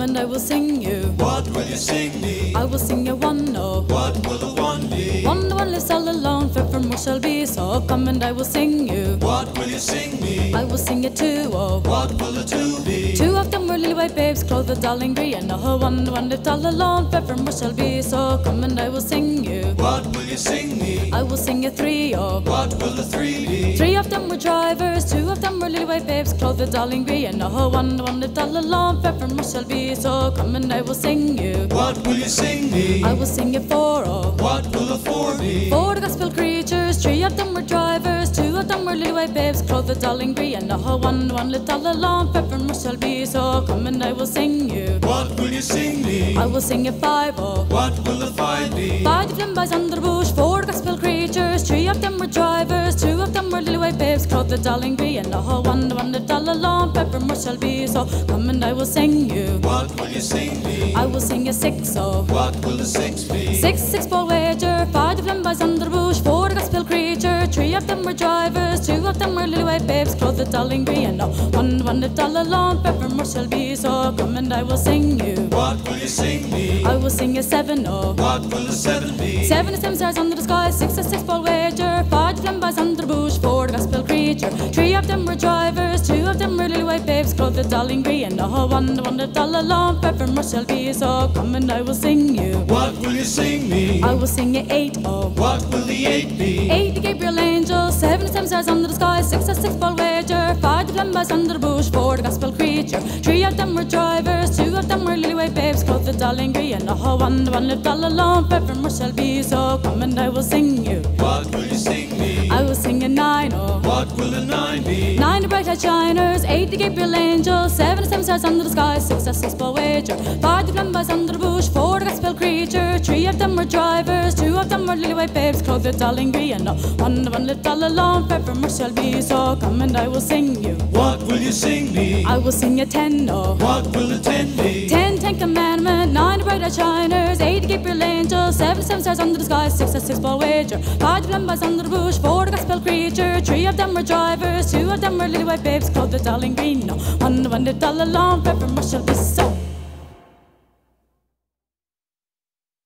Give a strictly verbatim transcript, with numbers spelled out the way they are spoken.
come and I will sing you. What will you sing me? I will sing you one, oh. What will the one be? One, the one lives all alone, fair from where shall be. So come and I will sing you. What will you sing me? I will sing you two, oh. What will the two be? Two of them were lily white babes, clothed all in green. Oh, one, the one lived all alone, fair from where shall be. So come and I will sing you. What will you sing me? I will sing you three, oh. What will the three be? Three of them were drivers, two of them were lily white babes, clothed all in green. Oh, one, the one lived all alone, fair from where shall be. So come and I will sing you. What will you sing me? I will sing you four, oh. What will the four be? Four the gospel creatures, three of them were drivers, two of them were lily white babes, clothed all in green. Oh, one, one lived all alone, fair from where shall be. So come and I will sing you. What will you sing me? I will sing you five, oh. What will the five be? Five the flimboys under the bush, four gospel creatures, three of them were drivers, two of them were lily white babes, clothed all in green. Oh, one, one lived all alone, fair from where shall be. So come and I will sing you. What will you sing me? I will sing you six, oh. What will the six be? Six, six ball wager, five the flimboys under the bush, four the gospel creature, three of them were drivers, two of them were lily white babes, clothed all in green. Oh, one, one lived all alone, fair from where shall be. So come and I will sing you. What will you sing me? I will sing you seven, oh. What will the seven be? Seven is them stars under the sky, six is six ball wager, five the flimboys under the bush, four the gospel creature, three of them were drivers, two of them were lily white babes, clothed all in green. Oh, one, one lived all alone, fair from where shall be. So come and I will sing you. What will you sing me? I will sing you eight, oh. What will the eight be? Eight the Gabriel angel, seven is them stars under the sky, six is six ball wager, five the flimboys under the bush, four the gospel creature, three of them were drivers, two of them were lily white babes, clothed all in green. Oh, one, one lived all alone, fair from where shall be. So come and I will sing you. What will you sing me? I will sing you nine, oh. What will the nine be? Nine the bright eyed shiners, eight the Gabriel angel, seven is them stars under the sky, six is six ball wager, five the flimboys under the bush, four the gospel creature, three of them were drivers, two of them were lily white babes, clothed all in green. Oh, one, one lived all alone, fair from where shall be. So come and I will sing you. What will you sing me? I will sing you ten, oh. What will the ten be? Ten, ten commandment, nine the bright eyed shiners, eight the Gabriel angel, seven, seven stars under the sky, six, a six ball wager, five the flimboys under the bush, four the gospel creature, three of them were drivers, two of them were lily white babes, clothed all in green. No, one, one lived all alone, fair from where shall be. So